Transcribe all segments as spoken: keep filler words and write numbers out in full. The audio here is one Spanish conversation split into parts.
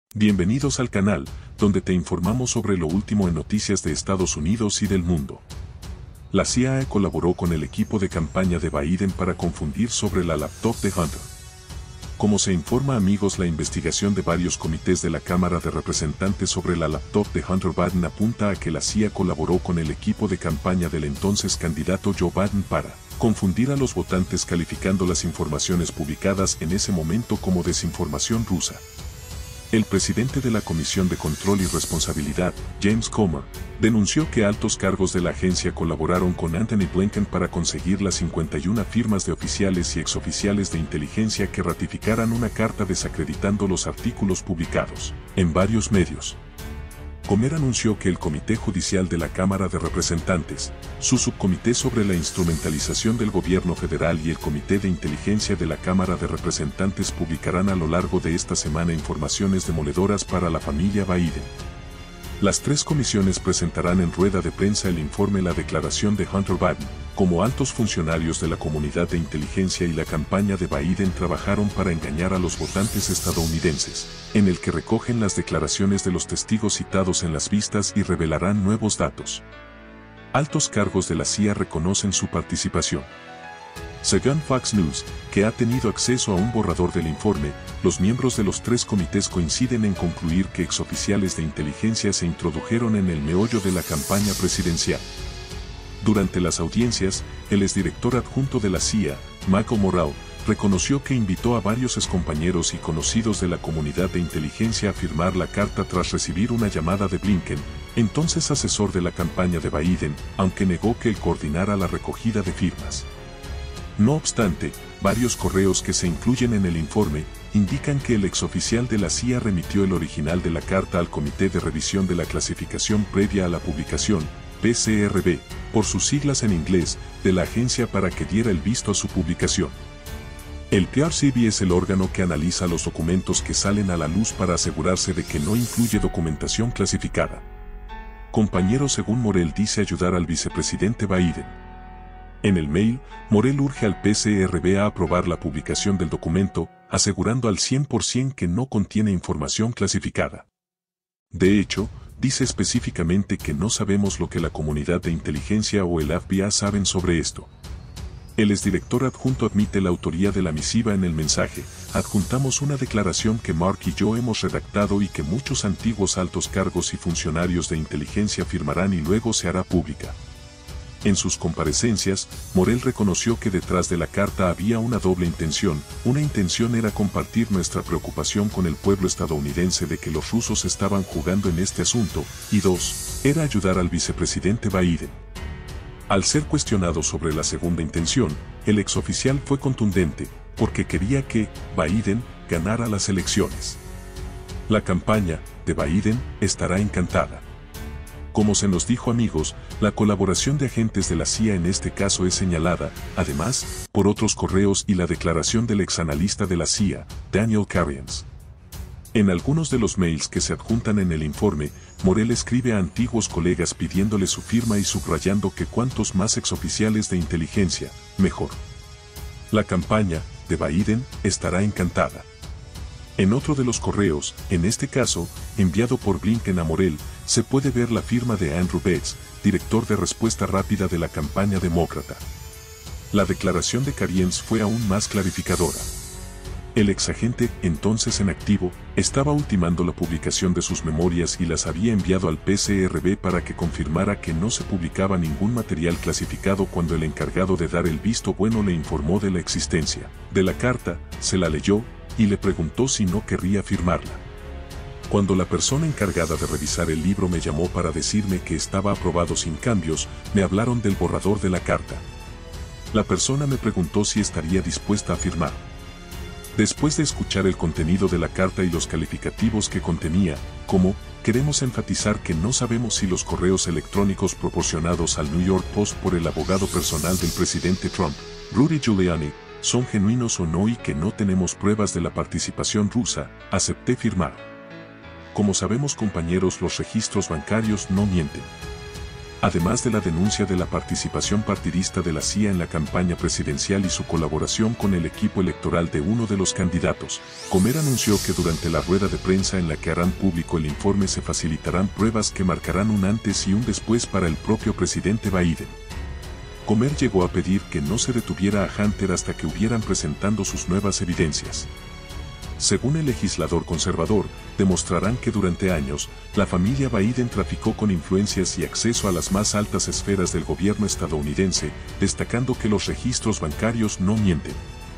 Bienvenidos al canal, donde te informamos sobre lo último en noticias de Estados Unidos y del mundo. La C I A colaboró con el equipo de campaña de Biden para confundir sobre la laptop de Hunter. Como se informa, amigos, la investigación de varios comités de la Cámara de Representantes sobre la laptop de Hunter Biden apunta a que la C I A colaboró con el equipo de campaña del entonces candidato Joe Biden para confundir a los votantes, calificando las informaciones publicadas en ese momento como desinformación rusa. El presidente de la Comisión de Control y Responsabilidad, James Comer, denunció que altos cargos de la agencia colaboraron con Antony Blinken para conseguir las cincuenta y una firmas de oficiales y exoficiales de inteligencia que ratificaran una carta desacreditando los artículos publicados en varios medios. Comer anunció que el Comité Judicial de la Cámara de Representantes, su subcomité sobre la instrumentalización del gobierno federal y el Comité de Inteligencia de la Cámara de Representantes publicarán a lo largo de esta semana informaciones demoledoras para la familia Biden. Las tres comisiones presentarán en rueda de prensa el informe La declaración de Hunter Biden, como altos funcionarios de la comunidad de inteligencia y la campaña de Biden trabajaron para engañar a los votantes estadounidenses, en el que recogen las declaraciones de los testigos citados en las vistas y revelarán nuevos datos. Altos cargos de la C I A reconocen su participación. Según Fox News, que ha tenido acceso a un borrador del informe, los miembros de los tres comités coinciden en concluir que exoficiales de inteligencia se introdujeron en el meollo de la campaña presidencial. Durante las audiencias, el exdirector adjunto de la C I A, Michael Morrell, reconoció que invitó a varios excompañeros y conocidos de la comunidad de inteligencia a firmar la carta tras recibir una llamada de Blinken, entonces asesor de la campaña de Biden, aunque negó que él coordinara la recogida de firmas. No obstante, varios correos que se incluyen en el informe indican que el exoficial de la C I A remitió el original de la carta al Comité de Revisión de la Clasificación previa a la publicación, P C R B, por sus siglas en inglés, de la agencia para que diera el visto a su publicación. El P R C B es el órgano que analiza los documentos que salen a la luz para asegurarse de que no incluye documentación clasificada. Compañero, según Morrell, dice ayudar al vicepresidente Biden. En el mail, Morrell urge al P C R B a aprobar la publicación del documento, asegurando al cien por ciento que no contiene información clasificada. De hecho, dice específicamente que no sabemos lo que la comunidad de inteligencia o el F B I saben sobre esto. El exdirector adjunto admite la autoría de la misiva en el mensaje: adjuntamos una declaración que Mark y yo hemos redactado y que muchos antiguos altos cargos y funcionarios de inteligencia firmarán y luego se hará pública. En sus comparecencias, Morrell reconoció que detrás de la carta había una doble intención. Una intención era compartir nuestra preocupación con el pueblo estadounidense de que los rusos estaban jugando en este asunto, y dos, era ayudar al vicepresidente Biden. Al ser cuestionado sobre la segunda intención, el exoficial fue contundente, porque quería que Biden ganara las elecciones. La campaña de Biden estará encantada. Como se nos dijo, amigos, la colaboración de agentes de la C I A en este caso es señalada, además, por otros correos y la declaración del exanalista de la C I A, Daniel Karians. En algunos de los mails que se adjuntan en el informe, Morrell escribe a antiguos colegas pidiéndole su firma y subrayando que cuantos más exoficiales de inteligencia, mejor. La campaña de Biden estará encantada. En otro de los correos, en este caso, enviado por Blinken a Morrell, se puede ver la firma de Andrew Bates, director de respuesta rápida de la campaña demócrata. La declaración de Karians fue aún más clarificadora. El exagente, entonces en activo, estaba ultimando la publicación de sus memorias y las había enviado al P C R B para que confirmara que no se publicaba ningún material clasificado cuando el encargado de dar el visto bueno le informó de la existencia de la carta, se la leyó, y le preguntó si no querría firmarla. Cuando la persona encargada de revisar el libro me llamó para decirme que estaba aprobado sin cambios, me hablaron del borrador de la carta. La persona me preguntó si estaría dispuesta a firmar. Después de escuchar el contenido de la carta y los calificativos que contenía, como, queremos enfatizar que no sabemos si los correos electrónicos proporcionados al New York Post por el abogado personal del presidente Trump, Rudy Giuliani, son genuinos o no y que no tenemos pruebas de la participación rusa, acepté firmar. Como sabemos, compañeros, los registros bancarios no mienten. Además de la denuncia de la participación partidista de la C I A en la campaña presidencial y su colaboración con el equipo electoral de uno de los candidatos, Comer anunció que durante la rueda de prensa en la que harán público el informe se facilitarán pruebas que marcarán un antes y un después para el propio presidente Biden. Comer llegó a pedir que no se detuviera a Hunter hasta que hubieran presentando sus nuevas evidencias. Según el legislador conservador, demostrarán que durante años, la familia Biden traficó con influencias y acceso a las más altas esferas del gobierno estadounidense, destacando que los registros bancarios no mienten.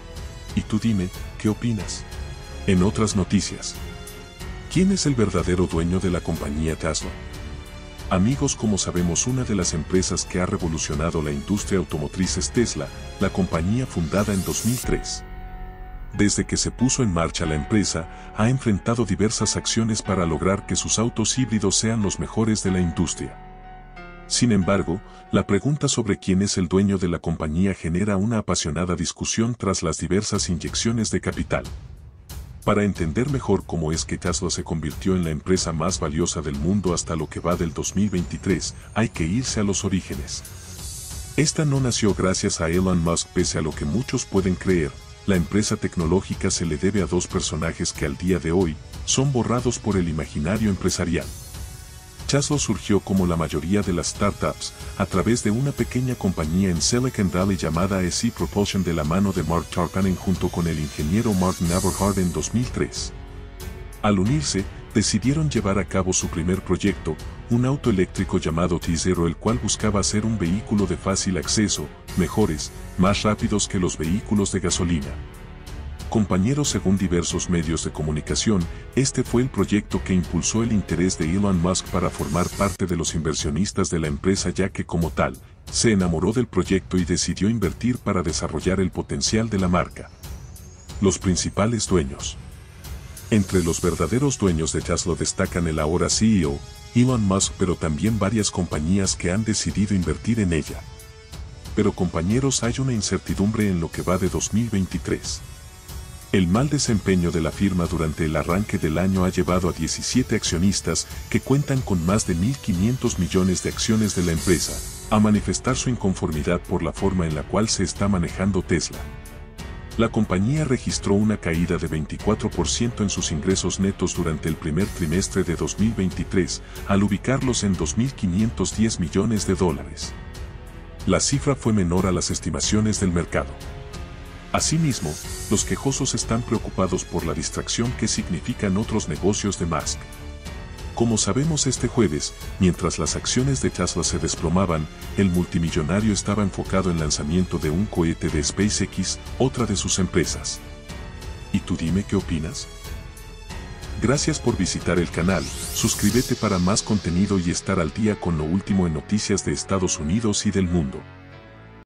Y tú dime, ¿qué opinas? En otras noticias, ¿quién es el verdadero dueño de la compañía Tesla? Amigos, como sabemos, una de las empresas que ha revolucionado la industria automotriz es Tesla, la compañía fundada en dos mil tres. Desde que se puso en marcha la empresa, ha enfrentado diversas acciones para lograr que sus autos híbridos sean los mejores de la industria. Sin embargo, la pregunta sobre quién es el dueño de la compañía genera una apasionada discusión tras las diversas inyecciones de capital. Para entender mejor cómo es que Tesla se convirtió en la empresa más valiosa del mundo hasta lo que va del dos mil veintitrés, hay que irse a los orígenes. Esta no nació gracias a Elon Musk, pese a lo que muchos pueden creer. La empresa tecnológica se le debe a dos personajes que al día de hoy son borrados por el imaginario empresarial. Tesla surgió, como la mayoría de las startups, a través de una pequeña compañía en Silicon Valley llamada E S I Propulsion de la mano de Mark Tarpenning junto con el ingeniero Mark Navarhard en dos mil tres. Al unirse, decidieron llevar a cabo su primer proyecto, un auto eléctrico llamado T cero, el cual buscaba ser un vehículo de fácil acceso, mejores, más rápidos que los vehículos de gasolina. Compañeros, según diversos medios de comunicación, este fue el proyecto que impulsó el interés de Elon Musk para formar parte de los inversionistas de la empresa, ya que como tal, se enamoró del proyecto y decidió invertir para desarrollar el potencial de la marca. Los principales dueños. Entre los verdaderos dueños de Tesla destacan el ahora C E O, Elon Musk, pero también varias compañías que han decidido invertir en ella. Pero compañeros, hay una incertidumbre en lo que va de dos mil veintitrés. El mal desempeño de la firma durante el arranque del año ha llevado a diecisiete accionistas, que cuentan con más de mil quinientos millones de acciones de la empresa, a manifestar su inconformidad por la forma en la cual se está manejando Tesla. La compañía registró una caída de veinticuatro por ciento en sus ingresos netos durante el primer trimestre de dos mil veintitrés, al ubicarlos en dos mil quinientos diez millones de dólares. La cifra fue menor a las estimaciones del mercado. Asimismo, los quejosos están preocupados por la distracción que significan otros negocios de Musk. Como sabemos, este jueves, mientras las acciones de Tesla se desplomaban, el multimillonario estaba enfocado en el lanzamiento de un cohete de SpaceX, otra de sus empresas. ¿Y tú dime qué opinas? Gracias por visitar el canal, suscríbete para más contenido y estar al día con lo último en noticias de Estados Unidos y del mundo.